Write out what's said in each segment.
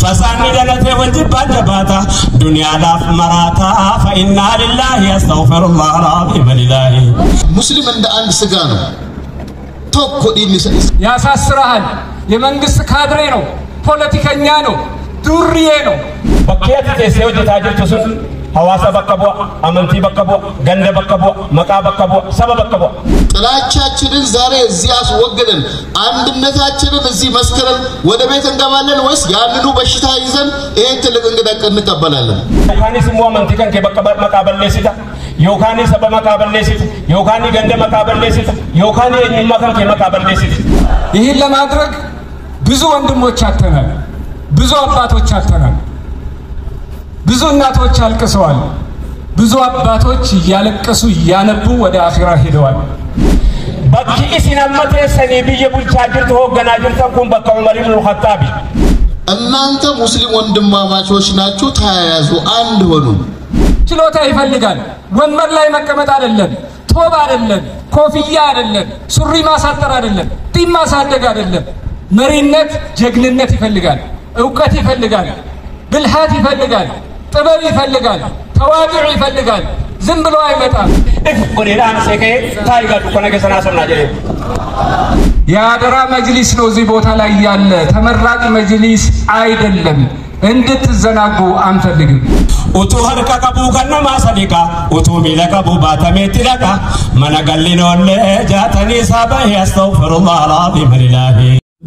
فساني دلته والجبال جباتا دنيا لاف مراتا فإنا لله يستغفر الله العظيم لله مسلم عند أن سجانه توكو دي يا ساسرهن يمنجس كادرينو بوليتيكانيانو دوريانو بكيات تسيو جتاجر تسون حواسا بكبوا أمنتي بكبوا جنة بكبوا مكا بكبوا سبب بكبوا ጥላቻችንን ዛሬ እዚያስ ወገደን አንድነታችንን እዚህ መስከረን ወደ ቤት እንገባለን ወይስ ያንኑ በሽታ ይዘን ይሄን ትልቅ እንግዳ እንቀበላለን ዮካኒ ስሙ መንቲከን ከበከበር መቃበለሲታ ዮካኒ ሰበ መቃበለሲታ ዮካኒ ገንደ መቃበለሲታ ዮካኒ የኝማከን ከመቃበለሲታ ይሄን ለማድረግ ብዙ ወንድሞች አተናል ብዙ አባቶች አተናል ብዙ እናቶች አልቅሰዋል ብዙ አባቶች ያለቀሱ ያነቡ ወደ አኺራ ሄደዋል بكي إسنامة سني بيجي بالشاجر تهو جناجر تكون بكا عمر بن الخطاب እናንተ ሙስሊም ወንድማማቾች ናችሁ ታያዙ አንድ ሆኑ ችሎታ ይፈልጋል ወንበር ላይ መቀመጥ አይደለም ቶባ አይደለም ኮፍያ አይደለም ሱሪ ማሳጠር አይደለም ጢም ማሳደግ አይደለም መሪነት ጀግንነት ይፈልጋል ዕውቀት ይፈልጋል ብልሃት ይፈልጋል ጥበብ ይፈልጋል ተዋዱዕ ይፈልጋል ዝም ብሎ አይመጣም ወዲላን ሰከ ታይጋዱ ኮነገ ሰናሰና ጀለ ያደራ መጅሊስ ነው እዚህ ቦታ ላይ ያለ ተመራጭ መጅሊስ አይደለም እንድትዘናጉ አንፈልግም ኡቱ ሀልካ ቀቡ ከነማ ሰዲቃ ኡቱ ሚለቀቡ ባተሜትለቃ መነገሊኖለ ጃተኒ ሳበህ አስተግፊሩላህ አልዓዚም ሊላሂ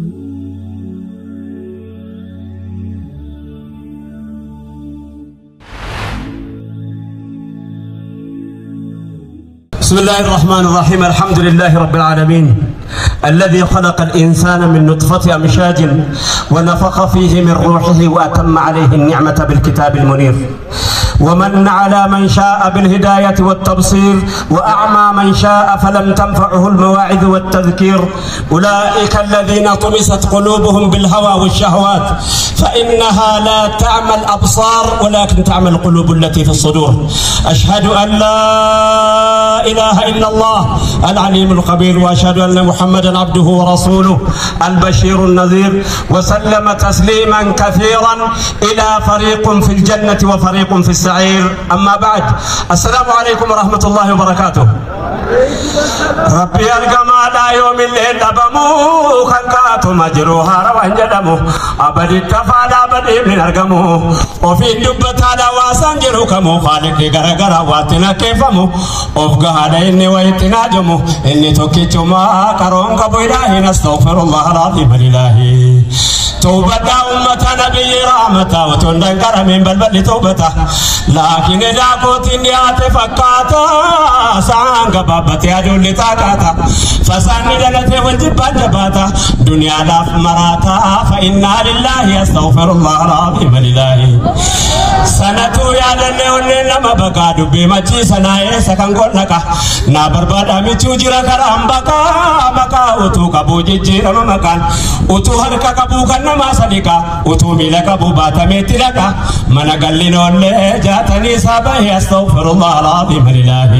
بسم الله الرحمن الرحيم الحمد لله رب العالمين الذي خلق الإنسان من نطفة أمشاج ونفخ فيه من روحه وأتم عليه النعمة بالكتاب المنير ومن على من شاء بالهداية والتبصير وأعمى من شاء فلم تنفعه المواعظ والتذكير أولئك الذين طمست قلوبهم بالهوى والشهوات فإنها لا تعمى الأبصار ولكن تعمى القلوب التي في الصدور أشهد أن لا إله إلا الله العليم الخبير وأشهد أن محمدا عبده ورسوله البشير النذير وسلم تسليما كثيرا إلى فريق في الجنة وفريق في السعير أما بعد السلام عليكم ورحمة الله وبركاته ربي الجمال يوم الليل أبمو خنقاتو مجروها روان جدمو أبد التفاد أبد من أرقمو وفي الدبة على واسنجرو كمو خالق لغرغرا واتنا كيفمو أفقه عليني ويتنا جمو إني توكيتو ما كرون كبيرا نستغفر الله العظيم لله توبة أمة نبي رحمة وتندنكر من بلبل توبته لكن إذا كنت نيات فكاتا سانك بابتي أدول لتاكاتا فساني دلته والجبال جباتا دنيا لاف مراتا فإنا لله يستغفر الله العظيم لله سنتو يا دليون لما بقى دبي مجي سناي سكن قولنكا نابر بادا ميتو جرا كرام بقى مكا وتو كبو جيجير مكان وتو هلكا كبو كنما صديقا وتو ميلكا بو باتا ميتلكا من قلنون جاتني سابه استغفر الله العظيم لله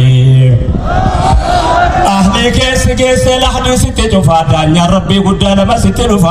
أهلي كيس كيس لحدي ستجفا دانيا ربي قد لما ستنفا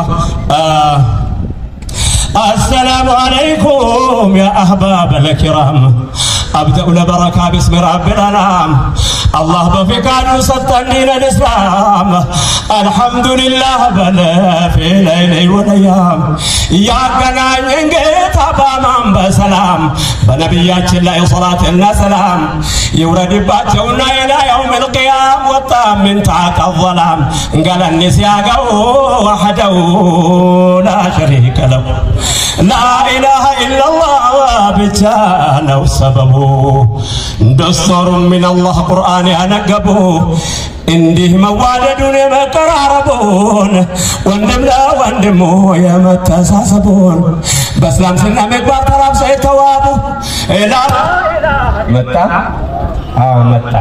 السلام عليكم يا أحباب الكرام أبدأ لبركة باسم رب الأنام الله بفكان سطنين الإسلام الحمد لله بل في ليل والأيام يا قناع ينقيت أبامان بسلام بنبيات الله صلاة الله سلام يورد باتونا إلى يوم القيام والطام من تحت الظلام قال النسياق وحده لا شريك له لا إله إلا الله بتانا وسببه دستور من الله قرآن أنقبه إنده موالدون مقراربون واندم لا واندمو يا متساسبون بس لام سنة مقبار طرف سيتوابو إلا متى متى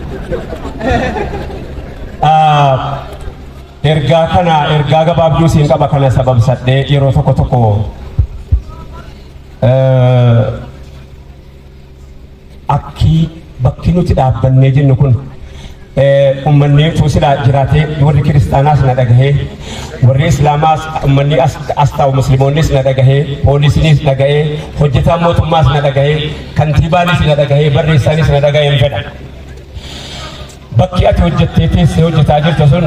إرقا قباب جوسين قبا كان سبب سدي يرو تكو تكو أكي بكينو تدابن نجن نكون أمني توصل جراتي ورد كريستاناس ندقه ورد إسلاماس أمني أستاو مسلمونيس ندقه بوليسنيس ندقه حجتا موتماس ندقه كنتيبانيس ندقه بريسانيس ندقه ينفد بكي أتوجدتي سيوجتا جرتسون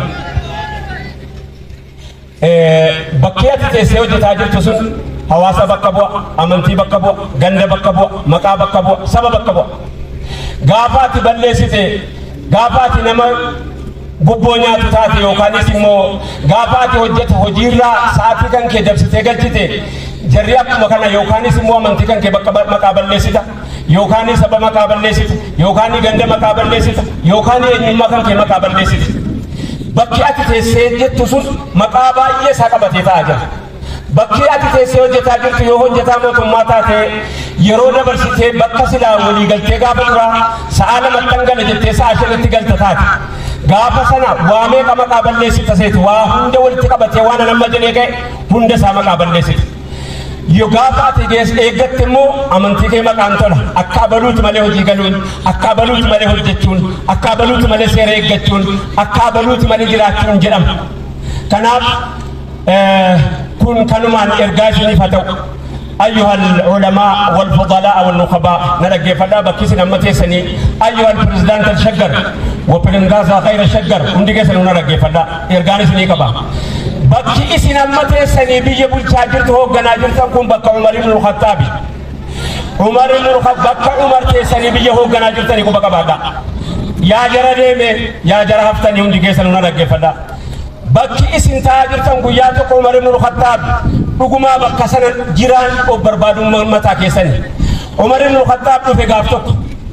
بكي أتوجدتي سيوجتا جرتسون حواسا بكبوا أمنتي بكبوا غند بكبوا مكا بكبوا سبب بكبوا غافاتي بلسيتي غافاتي نما بوبونيا تاتي يوكانيس مو غافاتي وجت هجيرا ساتي كان كي دبسيتي غلتي جرياك مكانا يوكانيس مو أمنتي كان كي مكا بلسيتا يوكاني سبب مكا بلسيتا يوكاني غند مكا بلسيتا يوكاني إنما كان كي مكا بلسيتا بكي أتي سيجتسون مكا باية ساكبتي تاجا bakki ati teessee hojjetaa jirtu yoo hojjetaa mootummaa taate yeroo dabarsitee bakka silaa walii galtee gaafa duraa sa'a lamatti gala jettee sa'a shanitti galta taate gaafa sana waa meeqa maqaa balleessita seeti waa hunda walitti qabatee waan nama jedhee ga'e hunda isaa maqaa balleessita yoo gaafa ati eeggatte immoo amantii kee maqaan tola akka abaluuti malee hojii galuun akka abaluuti malee hojjechuun akka abaluuti malee seera eeggachuun akka abaluuti malee jiraachuun jedhama kanaaf كن كنمان إرجاشني فتو أيها العلماء والفضلاء والنخباء نرجع فدا بكيسنا متيسني أيها البريزيدنت الشجر وبرنغازا غير الشجر عندي كسر نرجع فدا إرجانسني كبا بكيسنا متيسني بيجي بالشاجر تو جناجر تكون بك عمر بن الخطاب عمر بن الخطاب بك عمر تيسني بيجي هو جناجر تاني كوبا كبادا يا جرا ديمه يا جرا هفتني عندي كسر نرجع فدا bakki isin taajirtan guyyaa tokko Umar ibn al-Khattab dhugumaa bakka sana jiraan of barbaadummaa mataa keessanii Umar ibn al-Khattab dhufe gaaf tokko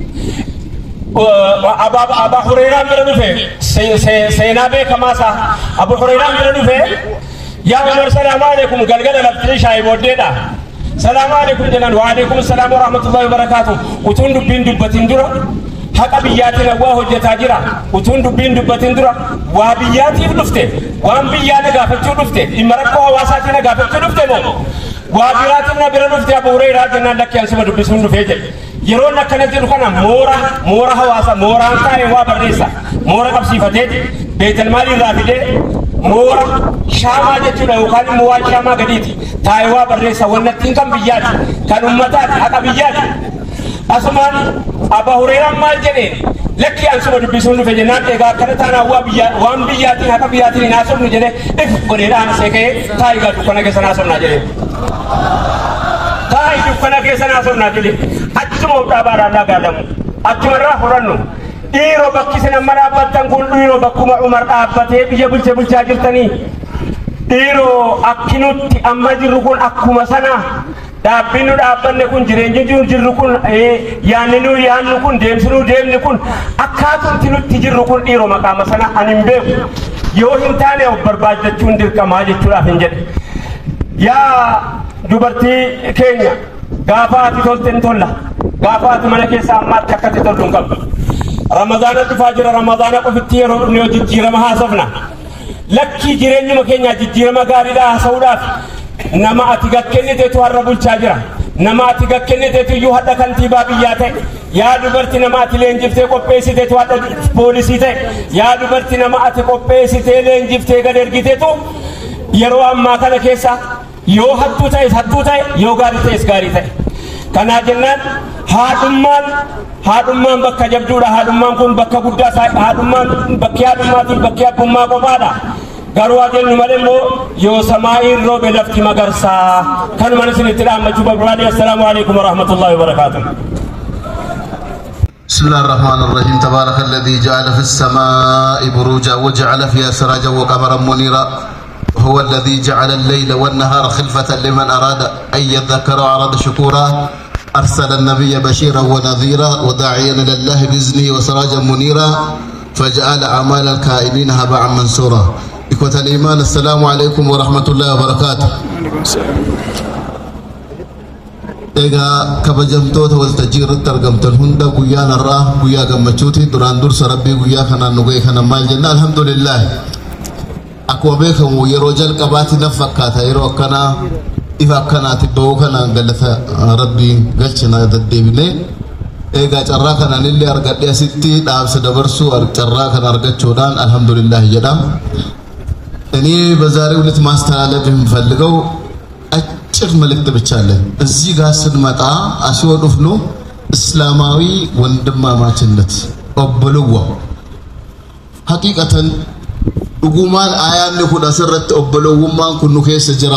Aba Hurayraan bira dhufe seenaa beekamaasa Abu Hurayraan bira dhufe yaa Umar salaamu alaikum galgala laftii shaayii booddeedha salaamu alaikum jedhan wa alaikum salaam wa rahmatullahi wa barakaatuh utuun dubbiin dubbatin dura haqa biyyaatiin waa hojjetaa jira utuun dubbiin dubbatin dura waa biyyaatiif dhufte waan biyyaa gaafachuu dhufte dhimma rakkoo hawaasaatiin gaafachuu dhufte moo waa biraatiin na bira dhufte Abu Hurayraa jennaan lakkii ansuma dubbisuun dhufee jedhe yeroon akkana jedhu kana moora hawaasa mooraan taa'e waa barreessa moora qabsiifatee beetal maalii irraa fidee moora shaamaa jechuudha yookaan immoo waan shaamaa gadiiti taa'e waa barreessa wannattiin kan biyyaati kan ummataati haqa biyyaati asumaan Abu Hurayraan maal jedheen lakkii ansuma dubbisuun dhufe jennaan egaa akkana taanaa waan biyyaatiin haqa biyyaatiin hin haasofnu jedhe if godheedhaan seekee taa'ii gaa dukkana keessan haasofnaa jedhe taa'ii dukkana keessan haasofnaa jedhe achuma dhaabaadhaan nagaadamu achumarraa furannu dhiiroo bakki isin amma dhaabbattan kun dhiiroo bakkuma Umar dhaabbatee biyya bulchaa jirtanii dhiiroo akkinutti amma jirru kun akkuma sana dhaabbinu dhaabbanne kun jireenyi jirru kun yaannu kun deemni kun akkaatumti nutti jirru kun dhiiroo maqaama sana ani hin beeku yoo hin taane of barbaachachuun dirqamaa jechuudhaaf hin jedhe yaa dubartii keenya gaafa ati tolten tolla gaafa ati mana keessa ammaatti akkatti toltu hin qabdu ramadaana dhufaa jira ramadaana qofitti yeroo dhufne yoo jijjiirama haasofna lakkii jireenyuma keenya jijjiirama gaariidhaa haasa'uudhaaf nama ati gakkenniteetu har'a bulchaa jira nama ati gakkenniteetu iyyuu hadha kantiibaa biyyaa ta'e yaa dubartii nama ati leenjiftee qopheessiteetu hadha poolisii ta'e yaa dubartii nama ati qopheessitee leenjiftee gad ergiteetu yeroo ammaa kana keessa yoo hattuu ta'e yoo gaarii ta'es gaarii ta'e kanaa jennaan haadhummaan bakka jabduudha haadhummaan kun bakka guddaa haadhummaan bakki haadhummaatiin bakki abbummaa qofaadha garuu adeemnu malee immoo yoo samaa'iin roobe lafti magarsaa kanuma isinitti dhaammachuu barbaade assalaamu alaikum warahmatullahi wabarakaatuh بسم الله الرحمن الرحيم تبارك الذي جعل في السماء بروجا وجعل فيها سراجا وقمرا منيرا هو الذي جعل الليل والنهار خلفة لمن أراد أن يذكر وأراد شكورا أرسل النبي بشيرا ونذيرا وداعيا إلى الله بإذنه وسراجا منيرا فجعل أعمال الكائنين هباء منثورا إخوة الإيمان السلام عليكم ورحمة الله وبركاته egaa kabajamtoota waltajjiirratti argamtan hunda guyyaan har'aa guyyaa gammachuuti duraan dursa rabbii guyyaa kanaan nu ga'e kana maal jenna alhamdulillah akkuma beekamu yeroo jalqabaatti naf fakkaata yeroo akkanaa ifa akkanaatti ba'uu kanaan galata rabbii galchina deddeebinee إيجا جراكن أن اللي أرجع يا ستي داب سدبرسو جراكن أرجع جودان الحمد لله جدام إني بزاري ولت ماستر على بهم فلقوا أشر ملك تبتشاله الزيجا سلمتا أشوا دفنو إسلامي وندم ما تشلت أبلوه حقيقة uguman ayan ni kuda sirrat obbolo wumman kunu keessa jira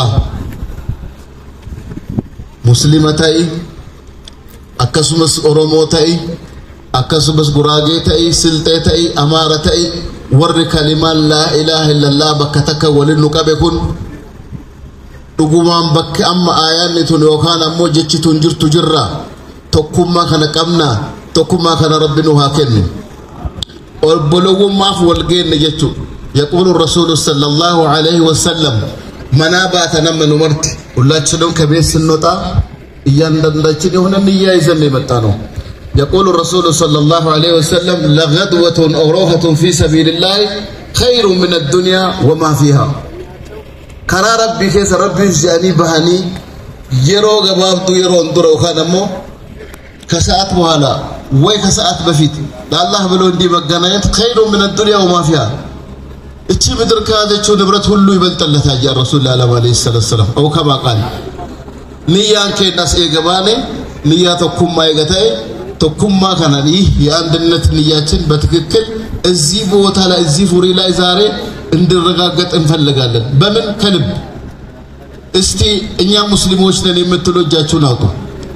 muslimatai akkasumas oromotai akkasumas guragetai siltetai amaratai warri kaliman la ilaha illallah bakataka walinu qabe kun uguman bakki amma ayan ni tun yokan ammo jechitun jirtu jirra tokkumma kana qabna tokkumma kana rabbinu hakenni obbolo wummaaf walgeen jechu يقول الرسول صلى الله عليه وسلم منابات نم نمرت ولا تشلون كبيس النطا يندندچني هنا نيا يزن متانو يقول الرسول صلى الله عليه وسلم لغدوة أو روحة في سبيل الله خير من الدنيا وما فيها كرا ربي كيس ربي جاني بهاني يرو غبابتو يرو اندرو خانمو كساعات وهلا وي كساعات بفيت الله بلون دي مغنايت خير من الدنيا وما فيها اتشي مدر كادتشو نبرت هلو يبنتلتا جاء الرسول الله عليه الصلاة والسلام أو كما قال نيان كي ناس إيقباني نيا تقوم ما إيقتاي تقوم ما كان ليه ياندنت نياتين بتككل الزيبو وطالة الزيفو ريلا إزاري اندر رقاقت انفلقالن بمن كلب استي إنيا مسلموش نني متلو جاتشو ناوتو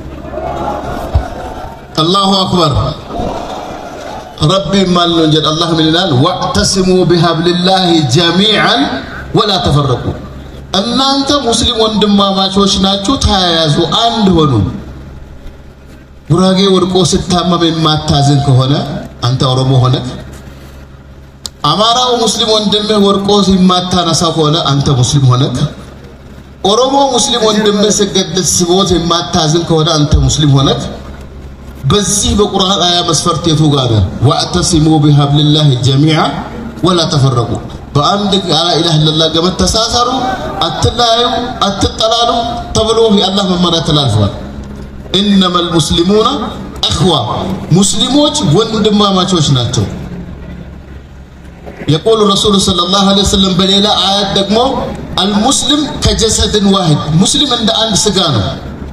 الله أكبر ربي مال نجد الله من الآن واعتصموا بحبل الله جميعا ولا تفرقوا أن أنت مسلم وندم ما شوشناچو تايازو عند هنو براغي ورقو ستاما مما تازن كهونا أنت أرمو هناك أمارا مسلم وندم ورقو سما تانسا كهونا أنت مسلم هناك أرمو مسلم وندم سجد السبوت مما تازن كهونا أنت مسلم هناك بزي بقرآن آية مسفرت يتوغانا واعتصموا بحبل الله جميعا ولا تفرقوا فعندك على إله إلا الله قمت تساسروا أتلايوا أتطلالوا تبلوه الله من مرات الألفوان إنما المسلمون أخوة مسلموش وندما ما توشناتو يقول الرسول صلى الله عليه وسلم بليلة آيات دقمو المسلم كجسد واحد مسلم عند عند سجانه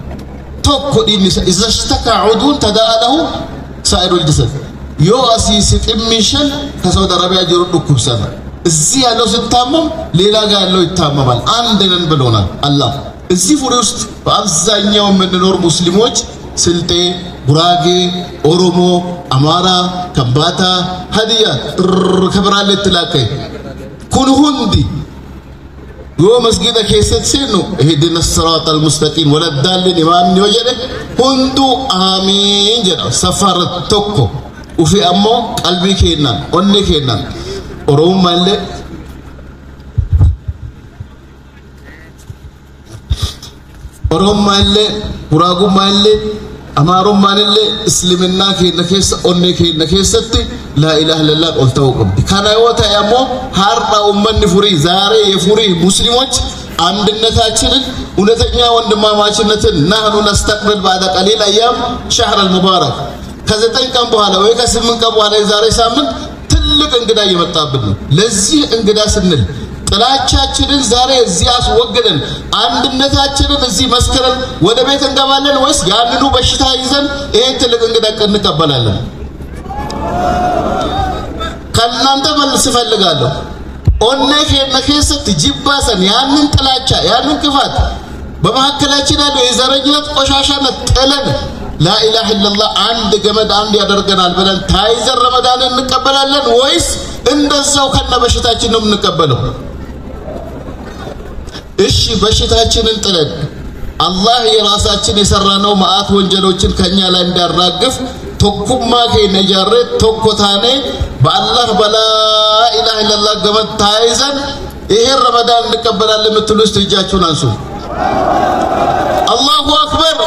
إذا اشتكى عضو تداعى له سائر الجسد يو أسيس إميشن كسود عربية جرود كبسنا الزي لو ستامم ليلا قال له يتامم عندنا نبلونا الله الزي فريست فأبزان يوم من نور مسلموج سلطة براغي أورومو أمارا كمباتا هدية كبرال التلاقي كن هندي يوم مسجد كيسة سينو اهدنا الصراط المستقيم ولا الضالين إمام نوجده هندو آمين جدا سفر توكو وفي أمو قلبي كينا أني كينا أروم مالي أروم مالي براغو مالي أمارو مالي إسلامنا كينا كيس أني كينا كيستي لا إله إلا الله قلت وقم كان يوتا يمو هارنا أمني فري زاري يفري مسلموش عندنا تاجرن ونتنيا وندما ماشنتن نحن نستقبل بعد قليل أيام شهر المبارك كذا كم بحاله ويكسر من كم بحاله زاري سامن تلك انقدا يمتابدن لزي انقدا سنل ጥላቻችንን ዛሬ እዚህ አስወግደን አንድነታችንን እዚህ መስከረን ወደ ቤት እንገባለን ወይስ ያንኑ በሽታ ይዘን ይሄን ትልቅ እንግዳ እንቀበላለን? ከናንተ መልስ ፈልጋለሁ። ኦነኬ ነከሰት ጅባሰን ያንን ጥላቻ ያንን ክፋት በመሐከላችን ያለው የዘረኝነት ቆሻሻነት ጥለን ላ ኢላሃ ኢላላህ አንድ ገመድ አንድ ያደርገናል ብለን ታይዘን ረመዳንን እንቀበላለን ወይስ እንደዛው ከነበሽታችን ነው የምንቀበለው? እሺ በሽታችንን ጥለን አላህ የራሳችን የሰራነው ማአት ወንጀሎችን ከኛ ላይ እንዳራግፍ ቶኩማ ከነጃረ ቶኮታኔ በአላህ በላ ኢላሃ ኢላላህ ገመድ ታይዘን ይሄ ረመዳን እንቀበላለን የምትሉስ እጃችሁን አንሱ። አላሁ አክበር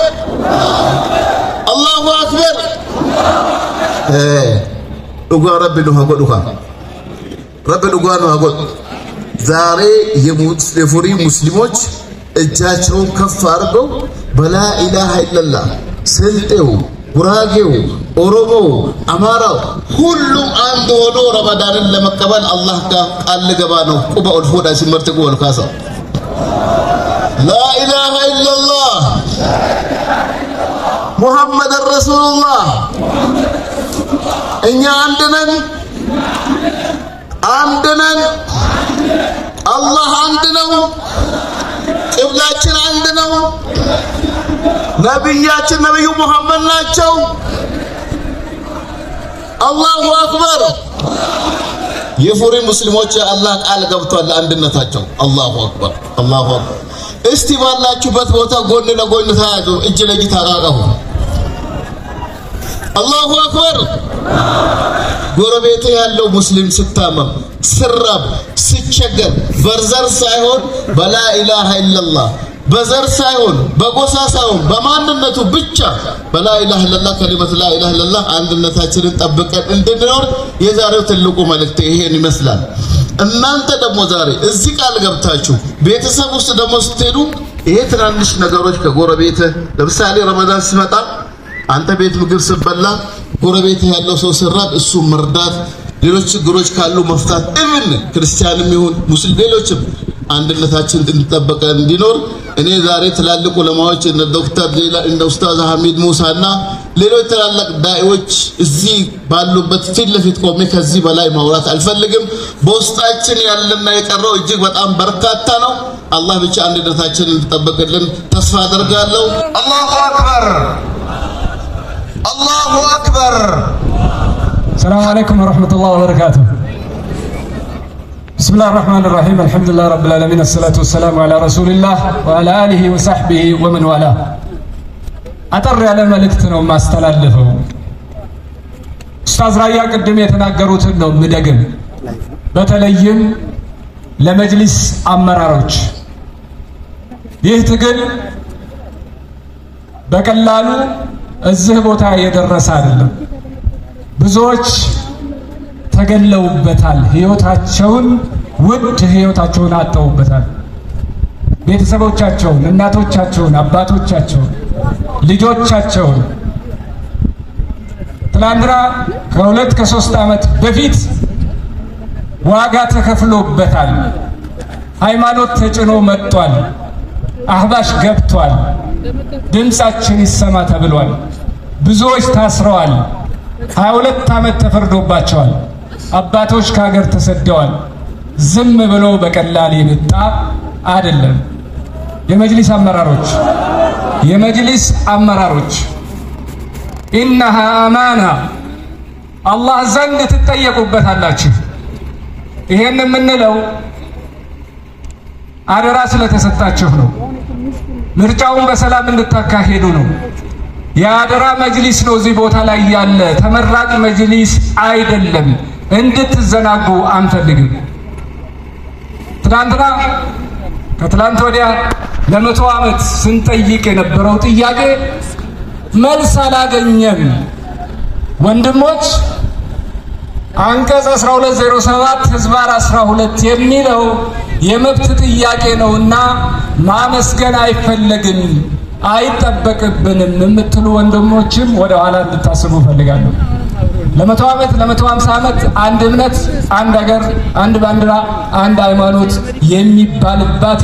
አላሁ አክበር ዱጋ ረቢ ነው ሀጎዱካ ረቢ ዱጋ ነው ሀጎድ ዛሬ የሙስሊሙሪ ሙስሊሞች እጃቸውን ከፍ አድርገው በላ ኢላሃ ኢላላህ ስልጤው ጉራጌው ኦሮሞ አማራው ሁሉም አንድ ሆኖ ረመዳንን ለመቀበል አላህ ጋር ቃል ገባ ነው ቁባ ኦልፎዳ ሲመርጥ ጎል ካሳ لا اله الا الله محمد رسول الله እኛ አንድ ነን አላህ አንድ ነው ቂብላችን አንድ ነው ነብያችን ነብዩ መሐመድ ናቸው አላሁ አክበር የፉሪ ሙስሊሞች አላህ ቃል ገብቷል አንድነታቸው አላሁ አክበር እስቲ ባላችሁበት ቦታ ጎን ለጎን ታያዙ እጅ ለእጅ ተራራቁ አላሁ አክበር ጎረቤት ያለው ሙስሊም ስታመም ስራብ ሲቸገር በርዘር ሳይሆን በላ ኢላሃ ኢላላህ በዘር ሳይሆን በጎሳ ሳይሆን በማንነቱ ብቻ በላ ኢላሃ ኢላላህ ከሊመት ላ ኢላሃ ኢላላህ አንድነታችንን ጠብቀን እንድንኖር የዛሬው ትልቁ መልእክት ይሄን ይመስላል እናንተ ደግሞ ዛሬ እዚህ ቃል ገብታችሁ ቤተሰብ ውስጥ ደግሞ ስትሄዱ ይሄ ትናንሽ ነገሮች ከጎረቤት ለምሳሌ ረመዳን ሲመጣ አንተ ቤት ምግብ ሲበላ ጎረቤት ያለው ሰው ሲራብ እሱ መርዳት ሌሎች ችግሮች ካሉ መፍታት እምን ክርስቲያንም ይሁን ሙስሊም ሌሎችም አንድነታችን እንድንጠብቅ እንዲኖር እኔ ዛሬ ትላልቁ ለማዎች እነ ዶክተር ሌላ እንደ ኡስታዝ አህመድ ሙሳና ሌሎች ትላልቅ ዳኢዎች እዚህ ባሉበት ፊት ለፊት ቆሜ ከዚህ በላይ ማውራት አልፈልግም በውስጣችን ያለና የቀረው እጅግ በጣም በርካታ ነው አላህ ብቻ አንድነታችንን እንድንጠብቅልን ተስፋ አደርጋለሁ አላሁ አክበር السلام عليكم ورحمة الله وبركاته بسم الله الرحمن الرحيم الحمد لله رب العالمين الصلاة والسلام على رسول الله وعلى آله وصحبه ومن والاه أطر على ملكتنا وما استلالفه أستاذ رايا قدم يتناقروت ነው ምደግም በተለይም ለመጅሊስ አመራሮች ይህ ትግል በቀላሉ እዚህ ቦታ የደረሰ አይደለም ብዙዎች ተገለውበታል ህይወታቸውን ውድ ህይወታቸውን አጣውበታል ቤተሰቦቻቸውን እናቶቻቸውን አባቶቻቸውን ልጆቻቸውን ትላንትና ከሁለት ከሶስት አመት በፊት ዋጋ ተከፍሎበታል ሃይማኖት ተጭኖ መጥቷል አህባሽ ገብቷል ድምጻችን ይሰማ ተብሏል ብዙዎች ታስረዋል 22 አመት ተፈርዶባቸዋል አባቶች ከሀገር ተሰደዋል ዝም ብሎ በቀላል የመጣ አይደለም የመጅሊስ አመራሮች إنها أمانة الله ዘንድ ትጠየቁበታላችሁ ይሄን የምንለው አደራ ስለተሰጣችሁ ነው ምርጫውን በሰላም እንድታካሄዱ ነው የአደራ መጅሊስ ነው እዚህ ቦታ ላይ ያለ ተመራጭ መጅሊስ አይደለም እንድትዘናጉ አንፈልግም ትናንትና ከትላንት ወዲያ ለመቶ አመት ስንጠይቅ የነበረው ጥያቄ መልስ አላገኘም ወንድሞች አንቀጽ 1207 ህዝባር 12 የሚለው የመብት ጥያቄ ነውና ማመስገን አይፈልግም አይጠበቅብንም የምትሉ ወንድሞችም ወደ ኋላ እንድታስቡ ፈልጋለሁ ለመቶ አመት ለመቶ 50 አመት አንድ እምነት አንድ ሀገር አንድ ባንዲራ አንድ ሃይማኖት የሚባልባት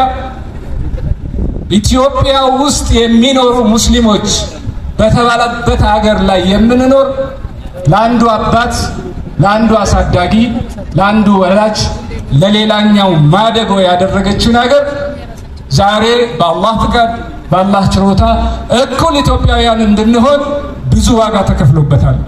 ኢትዮጵያ ውስጥ የሚኖሩ ሙስሊሞች በተባለበት ሀገር ላይ የምንኖር ለአንዱ አባት ለአንዱ አሳዳጊ ለአንዱ ወላጅ ለሌላኛው ማደጎ ያደረገችው ነገር ዛሬ በአላህ ፍቃድ በአላህ ችሮታ እኩል ኢትዮጵያውያን እንድንሆን ብዙ ዋጋ ተከፍሎበታል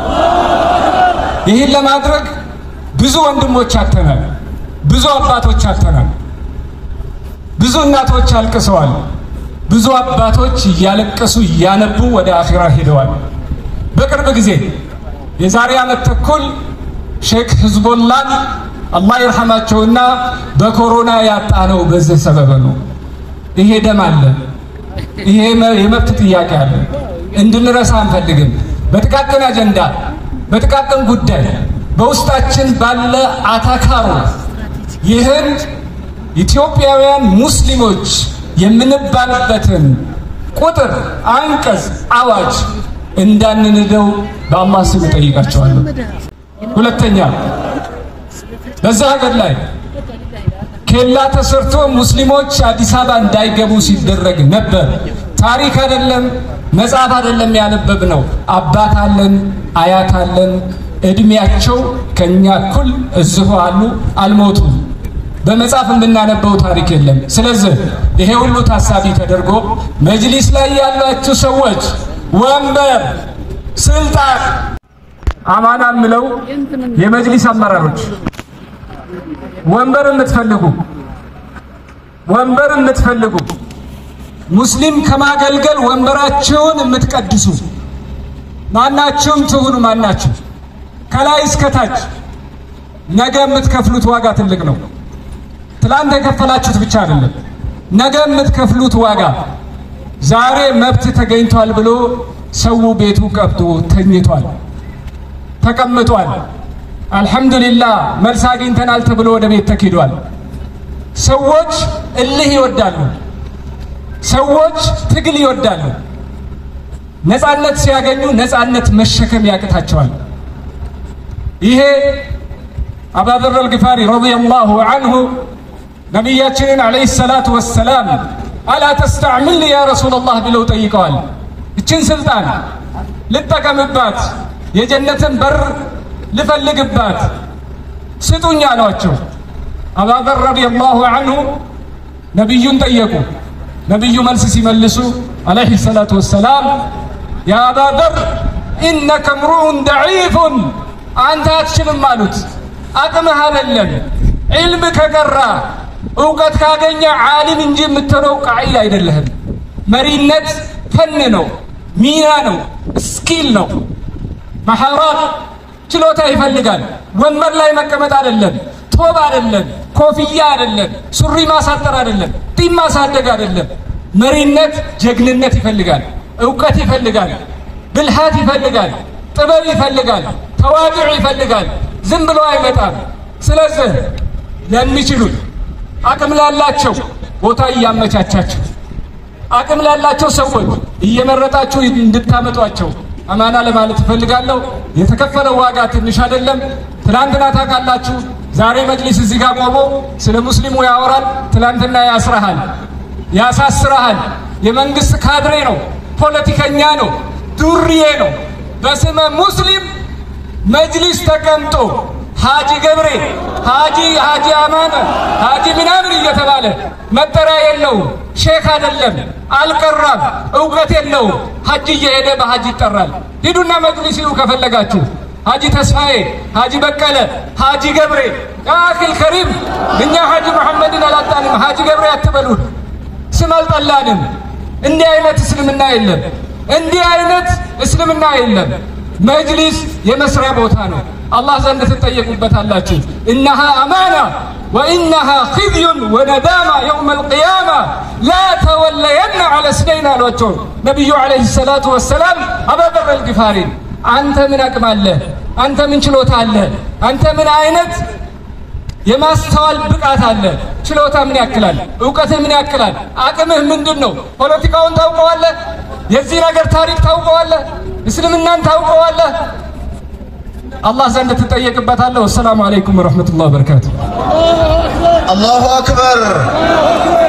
ይህን ለማድረግ ብዙ ወንድሞች አጥተናል ብዙ አባቶች አጥተናል ብዙ እናቶች አልቅሰዋል ብዙ አባቶች ያለቀሱ ያነቡ ወደ አኺራ ሄደዋል በቅርብ ጊዜ የዛሬ አመት ተኩል ሼክ ህዝቦላህ አላህ ይርሐማቸውና በኮሮና ያጣነው በዚህ ሰበብ ነው ይሄ ደም አለ ይሄ የመብት ጥያቄ አለ እንድንረሳ አንፈልግም በጥቃቅን አጀንዳ በጥቃቅን ጉዳይ በውስጣችን ባለ አታካሮ ይህን ኢትዮጵያውያን ሙስሊሞች የምንባልበትን ቁጥር አንቀጽ አዋጅ እንዳንንደው በአላህ ስም ጠይቃቸዋለሁ። ሁለተኛ በዛ ሀገር ላይ ኬላ ተሰርቶ ሙስሊሞች አዲስ አበባ እንዳይገቡ ሲደረግ ነበር። ታሪክ አይደለም መጽሐፍ አይደለም ያነበብነው። አባት አለን አያት አለን እድሜያቸው ከኛ እኩል እዚሁ አሉ አልሞቱም። በመጽሐፍ የምናነበው ታሪክ የለም። ስለዚህ ይሄ ሁሉ ታሳቢ ተደርጎ መጅሊስ ላይ ያላችሁ ሰዎች ወንበር ስልጣን አማና ምለው የመጅሊስ አመራሮች ወንበር የምትፈልጉ ሙስሊም ከማገልገል ወንበራቸውን የምትቀድሱ ማናችሁም ትሁኑ ማናችሁ ከላይ እስከ ታች ነገ የምትከፍሉት ዋጋ ትልቅ ነው። ትላንት የከፈላችሁት ብቻ አይደለም ነገ የምትከፍሉት ዋጋ። ዛሬ መብት ተገኝቷል ብሎ ሰው ቤቱ ቀብቶ ተኝቷል ተቀምጧል። አልহামዱሊላህ መልስ አግኝተናል ተብሎ ወደ ቤት ተኪዷል። ሰዎች እልህ ይወዳሉ። ሰዎች ትግል ይወዳሉ። ነፃነት ሲያገኙ ነፃነት መሸከም ያቅታቸዋል። ይሄ አቡ ዘር አልጊፋሪ ረዲየላሁ ዐንሁ ነብያችንን አለይሂ ሰላቱ ወሰላም አላ ተስተዕሚልኒ ያ ረሱላህ ብለው ጠይቀዋል። እችን ስልጣን ልጠቀምባት የጀነትን በር ልፈልግባት ስጡኝ አሏቸው። አቡ ዘር ረዲየላሁ ዐንሁ ነብዩን ጠየቁ። ነብዩ መልስ ሲመልሱ አለይሂ ሰላቱ ወሰላም ያ አቡ ዘር ኢነከ ምሩኡን ደዒፉን አንተ አትችልም አሉት። አቅምህ አይደለም ዒልም ከቀራ እውቀት ካገኘ ዓሊም እንጂ የምትለው ቃዒል አይደለህም። መሪነት ፈን ነው፣ ሚና ነው፣ ስኪል ነው፣ መሐራት ችሎታ ይፈልጋል። ወንበር ላይ መቀመጥ አይደለም፣ ቶብ አይደለም፣ ኮፍያ አይደለም፣ ሱሪ ማሳጠር አይደለም፣ ጢም ማሳደግ አይደለም። መሪነት ጀግንነት ይፈልጋል፣ እውቀት ይፈልጋል፣ ብልሃት ይፈልጋል፣ ጥበብ ይፈልጋል፣ ተዋዱዕ ይፈልጋል። ዝም ብሎ አይመጣም። ስለዚህ ለሚችሉት አቅም ላላቸው ቦታ እያመቻቻችሁ አቅም ላላቸው ሰዎች እየመረጣችሁ እንድታመጧቸው አማና ለማለት እፈልጋለሁ። የተከፈለው ዋጋ ትንሽ አይደለም። ትላንትና ታውቃላችሁ፣ ዛሬ መጅሊስ እዚህ ጋር ቆሞ ስለ ሙስሊሙ ያወራል። ትላንትና ያስራሃል፣ ያሳስራሃል። የመንግስት ካድሬ ነው፣ ፖለቲከኛ ነው፣ ዱርዬ ነው። በስመ ሙስሊም መጅሊስ ተቀምጦ ሀጂ ገብሬ ሀጂ አማነ ሀጂ ምናምን እየተባለ መጠሪያ የለውም። ሼክ አይደለም፣ አልቀራም፣ እውቀት የለውም። ሀጂ እየሄደ በሀጂ ይጠራል። ሂዱና መጅሊስ ይሉ ከፈለጋችሁ ሀጂ ተስፋዬ፣ ሀጂ በቀለ፣ ሀጂ ገብሬ አኺል ከሪም። እኛ ሀጂ መሐመድን አላጣንም፣ ሀጂ ገብሬ አትበሉን። ስም አልጠላንም። እንዲህ አይነት እስልምና የለም፣ እንዲህ አይነት እስልምና የለም። መጅሊስ የመስሪያ ቦታ ነው። አላህ ዘንድ ትጠየቁበታላችሁ። ኢነሃ አማና ወኢነሃ ኺዝዩን ወነዳማ የውም አልቂያማ ላ ተወለየና ዐለ ስነይን አሏቸው ነቢዩ ዐለይሂ ሰላቱ ወሰላም አቡ ዘር አልጊፋሪ። አንተ ምን አቅም አለ? አንተ ምን ችሎታ አለ? አንተ ምን አይነት የማስተዋል ብቃት አለ? ችሎታ ምን ያክላል? እውቀትህ ምን ያክላል? አቅምህ ምንድነው? ፖለቲካውን ታውቀዋለህ? የዚህ ነገር ታሪክ ታውቀዋለህ? እስልምናን ታውቀዋለህ? አላህ ዘንድ ትጠየቅበታለህ። ወሰላሙ አለይኩም ወራህመቱላሂ ወበረካቱ። አላሁ አክበር።